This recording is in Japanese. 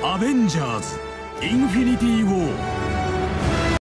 アベンジャーズインフィニティ・ウォー